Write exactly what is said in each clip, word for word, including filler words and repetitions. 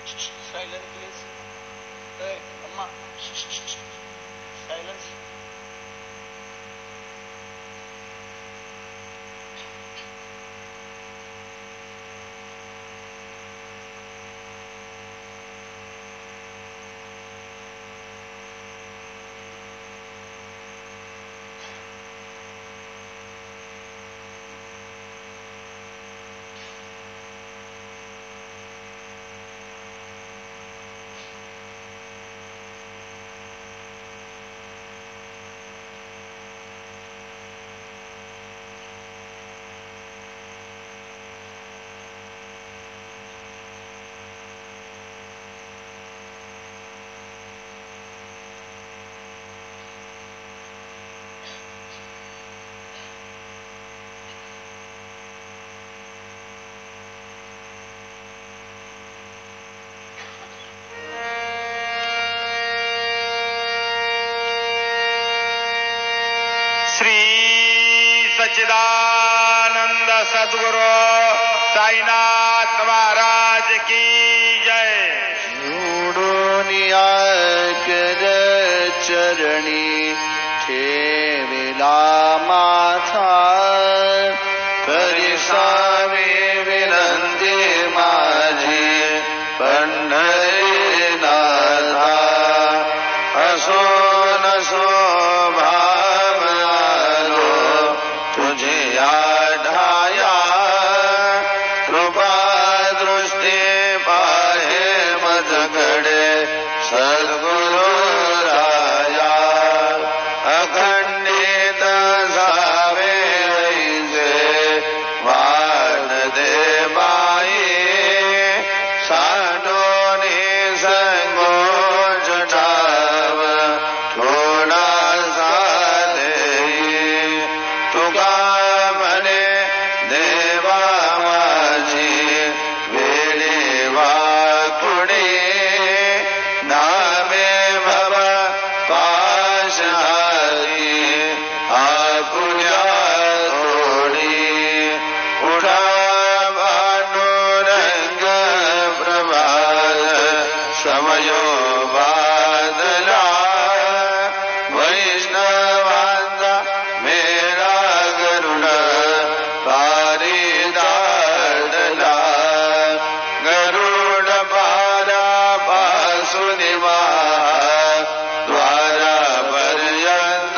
Silence, please. Hey, Amma. Silence. सच्चिदानंद सद्गुरु साईनाथ महाराज की जय। निवडूनिया कर चरणी ठेविला माथा परिसावे विनंती माझी पंढरीनाथा असो नसो भाव आलो तुझे आढाया कृपा दृष्टी पाहे मजकडे सद्गुरु राया अखंडित जावे ऐसे वाण दे बाई सांडोनी संगोच ठाव थोडा साधे तुका म्हणे देवा माझी वेळे वाकुडे नामे भव पाशहारी आपुल्या थोडी उडा भांडुरंग प्रभात समयो बादला वैष्णवांचा मेरा गरुड पारी दाडला गरुड पारा पासून द्वारा पर्यंत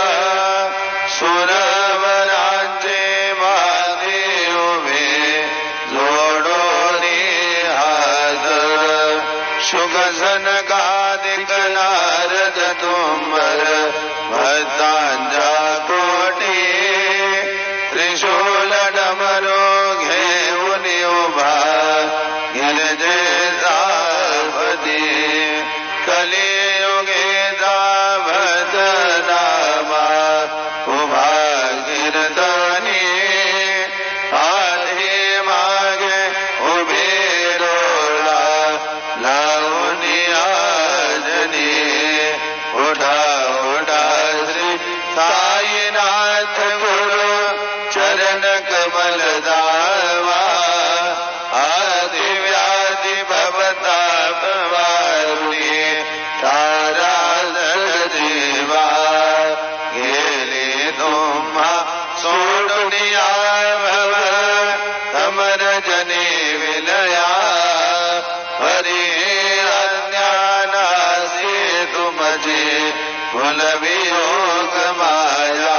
सुरवरांचे मागे उभे जोडोनी हात शुकसन कादिक नारद तुंबर भक्तांच्या कोटी त्रिशूल डमरो घेऊन उभा गिरजे जापती कलियुगेचा भजनामा उभा कीर्तनी आधी मागे उभे डोळा लावून आजनी उठा उठा श्री साईनाथ गुरु चरण कमल दावा आदि व्याधि भवताप वारुणी तारा देवा गेले तुम्हा सोडुनिया भव समर जने विलया हरी अज्ञानासी तुमचे कुलवियोग माया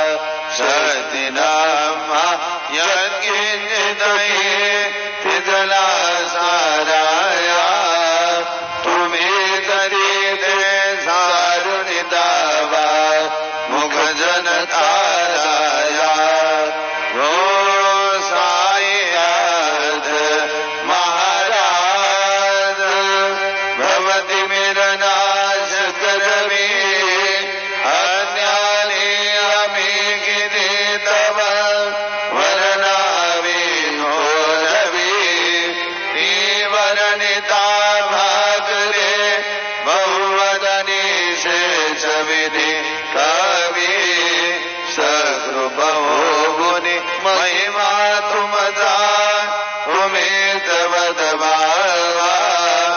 सतीनामा यज्ञितये तिजला साराया तुम्ही तरी दे सारुणी दावा मुख जन ताराया हो साई आज महाराज भवती मिरनाश करवी अज्ञानी आम्ही किती तव वर्णावी घोरवी ती वर्णिता भागरे बहुवदनी शेष विधी कवी सकृप हो गुणी महिमा तुमचा उमेद वदवा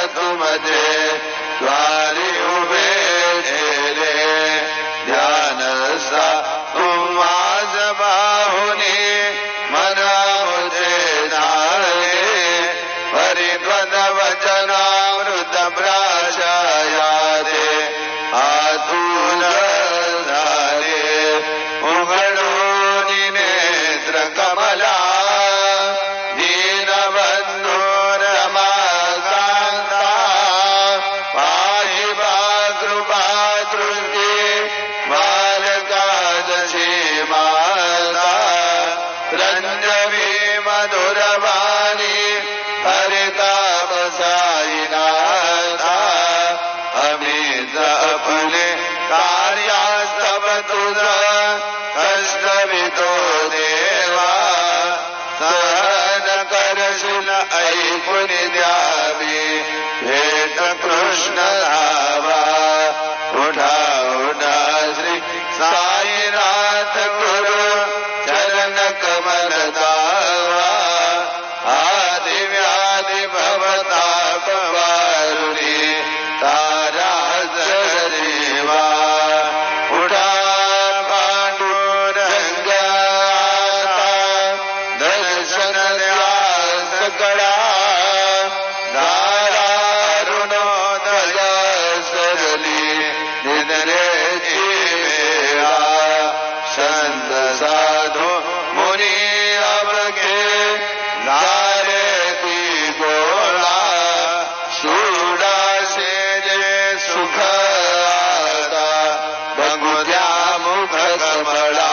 तुमचे द्वारी उभे ठेले ध्यानसा तुम्हाज बाहुनी मना मुझे झाले परिद्वद वचनामृत प्राशयाते आतुर झाले उघडून नेत्र कमला दीनबंधू रमाकांता पाहि वा कृपा दृष्टी बालकादशी माता रंजवी मधुरवाणी हरितापसाईनाथा अमीच अपने कार्यास्तव तुझा कष्टवितो देवा सहन करशील ऐकून द्यावी भेट कृष्ण धावा उठा उठा श्री साईनाथ गुरु चरण कमल दावा आदि व्याधि भवताप वारुणी तारा जरीवा उठा पांडुरंगा दर्शन द्यास कळा दारुणोदय सरली निद्रेची वेळा संत साधू मुनी अवघे झाले ती गोळा सुडासे जे सुख आता बघू त्या मुख कमळा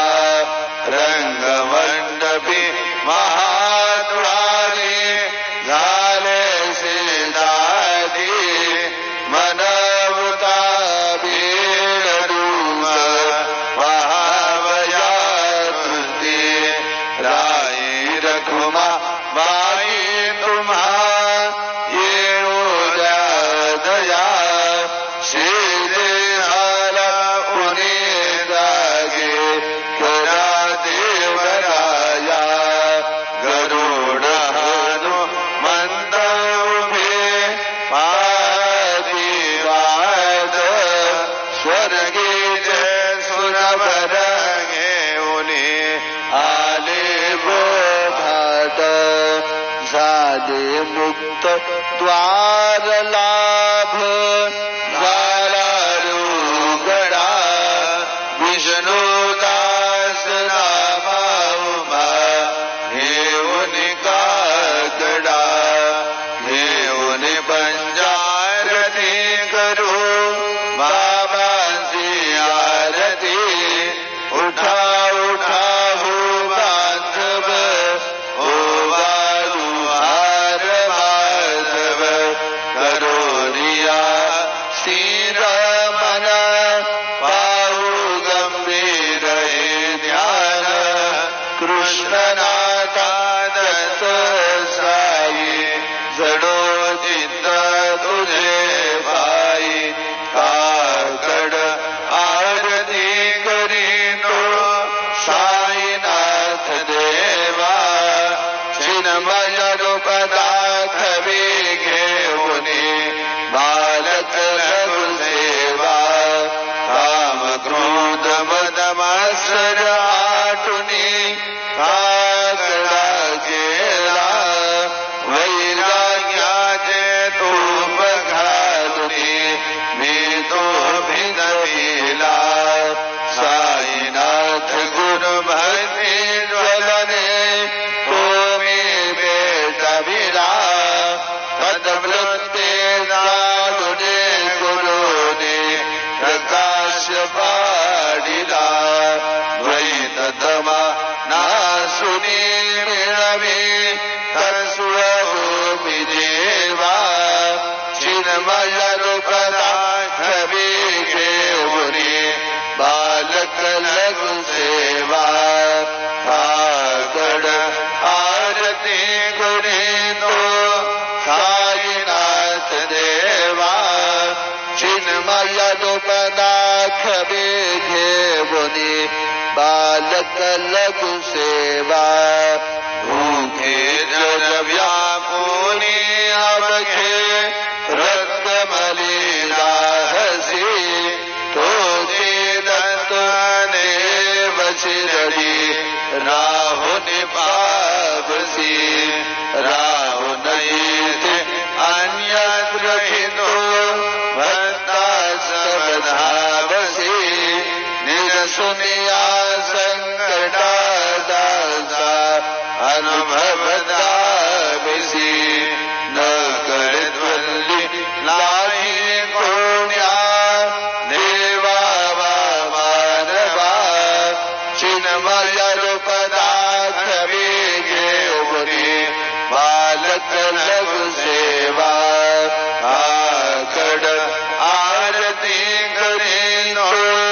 रंगमंडपी महाद्वारी झाले सीतादी मनवता बीड डूम महावया कृती राई रखुमा बाई तुम्हा येऊ द्या दया शिरे हाला उनी जागे करा देवराया गरुड हानु मंद उभे पादिवाद स्वर्गी जय सुरवर घेऊनी आले बोधात झाले मुक्त द्वार लाभ झाला रुगडा विष्णुदास नामा उमा घेऊन काकडा घेऊन पंजारती करू बाबांची आरती उठा उठा हो बांधव ओ बाळू हार माधव करोरिया स्थिर मन पाहू गंभीर हे ध्यान कृष्णनाथा दत्त साई जडो चित्त तुझे पायी काकड आरती करीतो साईनाथ देवा चिन्मय रूप दाखवी घेऊनी बालक लघु सेवा काम क्रोध मद मात्सर आटुनी काकडा केला वैराग्याचे तूप घालुनी मी तो भिनविला साईनाथ गुरु भक्ती ज्वलने तो मी भेटविला तदवृत्ते जागुने गुरुने प्रकाश पाडिला द्वैत तमा नासुनी मिळवी तस्वभूमी देवा चिन्मय रूप दाखवी घेऊनी बालक लघु सेवा काकड आरती गुणितो साईनाथ देवा चिन्मय रूप दाखवी घेऊनी बालक लघु सेवा भूखे जल व्यापुनी अवघे सुनिया संकटादासा अनुभवता बिसी न कळत वल्ली नाही कोण्या देवा वा मानवा चिन्मय रूपदाख घेऊनी बालक लघु सेवा आकड आरती करीनो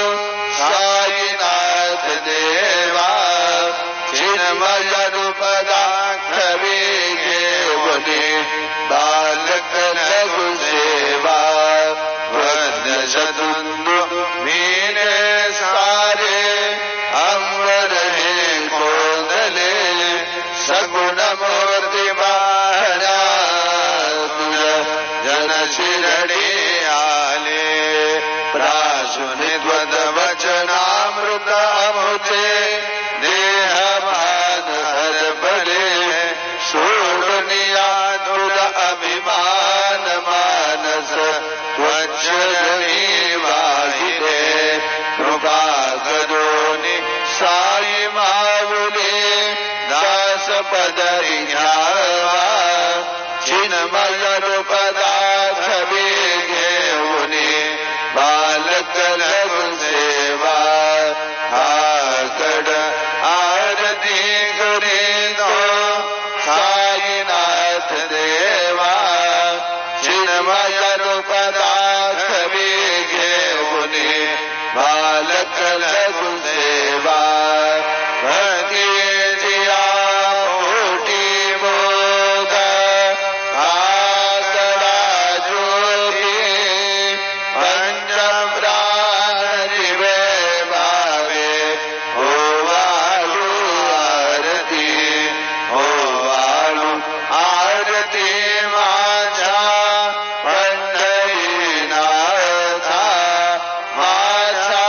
साईनाथ देवा चिन्मय रूपदाख घेऊनी बालक लघु सेवा वद्य शतुंदु मीने सारे अंबर हे कोंदले सगुण मूर्ती बाहरा तुझ जन शिरडी आले प्राशुनि त्वद वचनामृत अमुचे देह भान हरपले सोडनिया तुझ अभिमान मानस त्वचरणी वाहिले कृपा करोनी साई माऊले दास पदरी घ्यावा चिन्मय रूपदाख घेऊनी बालक लघु सेवा आकड आरती करीनो साईनाथ देवा चिन्मय रूपदाख घेऊनी बालक लघु सेवा भक्ती जिया मोठी मोद आकडा ज्योती पंचप्राण जिवे भावे ओवाळू आरती ओवाळू आरती माझ्या पंढरीनाथा माझा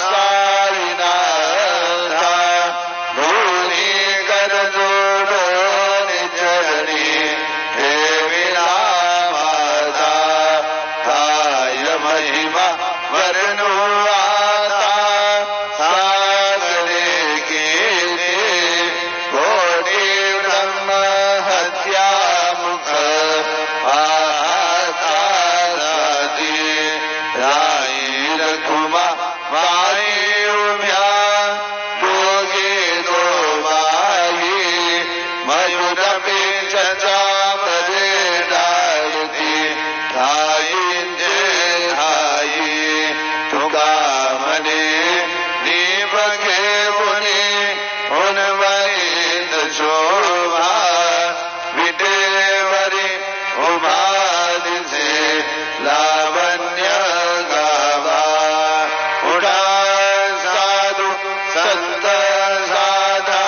साईनाथा दोन्ही कर जोडून चरणी ठेविला माझा काय महिमा वर्णू आता सागरे केले कोटी ब्रह्म हत्या मुख पाहता जाती राई रखुमा माई उभ्या दोघे दो माई मयूर पेंचच्या मध्ये डाळती ठाईंचे ठाई तुका म्हणे दीप घेऊनी उन्वयीत शोभा विटेवरी उभा दिसे लावण्य गावा उडा साधू संत साधा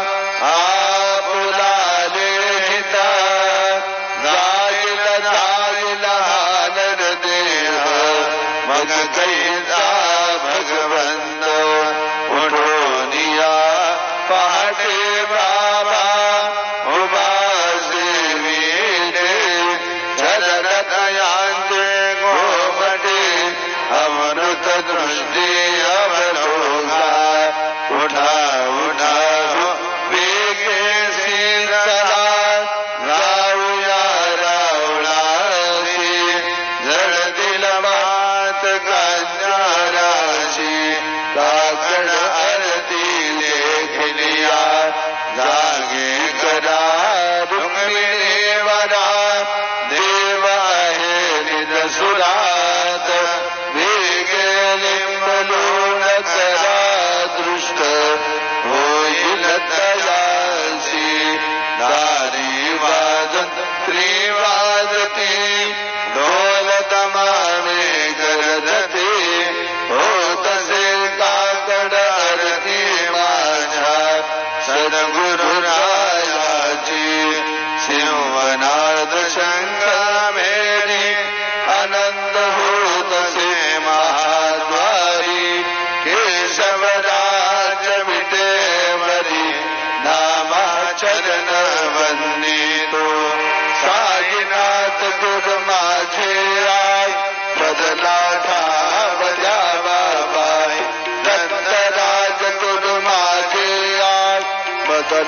आपुलाले हिता जाईल जाईल हानर देह मग कैसा भगवंत उठोनिया पहाटे बाबा उभा सेविले चरणतयांचे गोमटे अमृत दृष्टी अवलोका उठा उठा वेगे सिंचला राऊया रावळाशी जळतील मात कन्याराशी काकड आरती लेखलिया जागे करा रुक्मिणी वरा देव आहे निजसुरात वेगे लिंबलून करा दृष्ट होईल तयासी दारी वाजत त्रिवाजती ढोल तमामे करजते होत असेल काकड आरती माझ्या सद्गुरु रायाची सिंहनाद शंकर मेरी आनंद होत असे महाद्वारी केशवराज विटेवरी नामा चरण वंदितो साईनाथ गुरु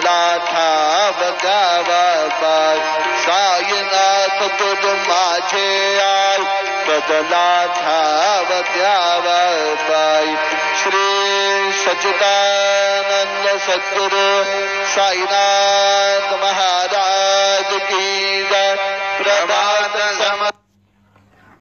बदला ठाव द्यावा पाय साईनाथ तुझ माझे आय बदला ठाव द्यावा पाय श्री सच्चिदानंद सद्गुरु साईनाथ महाराज की जय प्रभात सम